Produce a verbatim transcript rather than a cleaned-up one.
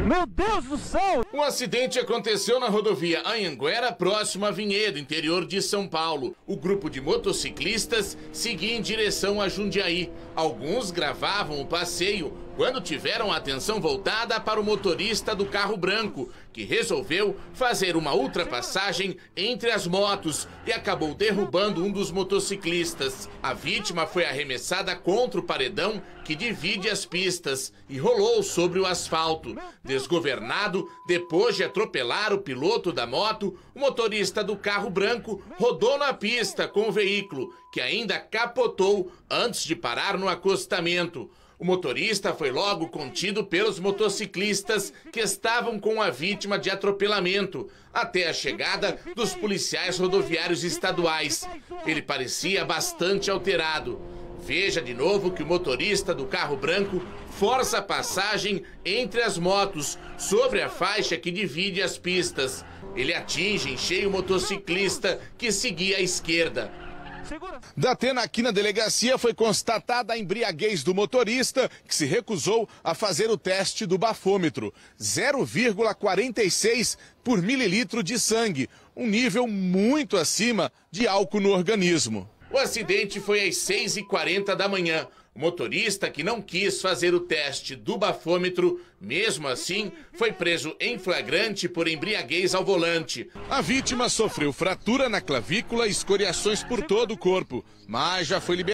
Meu Deus do céu! Um acidente aconteceu na rodovia Anhanguera, próximo a Vinhedo, interior de São Paulo. O grupo de motociclistas seguia em direção a Jundiaí. Alguns gravavam o passeio quando tiveram a atenção voltada para o motorista do carro branco, que resolveu fazer uma ultrapassagem entre as motos e acabou derrubando um dos motociclistas. A vítima foi arremessada contra o paredão que divide as pistas e rolou sobre o asfalto. Desgovernado, depois de atropelar o piloto da moto, o motorista do carro branco rodou na pista com o veículo, que ainda capotou antes de parar no acostamento. O motorista foi logo contido pelos motociclistas que estavam com a vítima de atropelamento, até a chegada dos policiais rodoviários estaduais. Ele parecia bastante alterado. Veja de novo que o motorista do carro branco força a passagem entre as motos, sobre a faixa que divide as pistas. Ele atinge em cheio o motociclista que seguia à esquerda. Datena, aqui na delegacia foi constatada a embriaguez do motorista, que se recusou a fazer o teste do bafômetro. zero vírgula quarenta e seis por mililitro de sangue, um nível muito acima de álcool no organismo. O acidente foi às seis e quarenta da manhã. O motorista, que não quis fazer o teste do bafômetro, mesmo assim, foi preso em flagrante por embriaguez ao volante. A vítima sofreu fratura na clavícula e escoriações por todo o corpo, mas já foi liberada.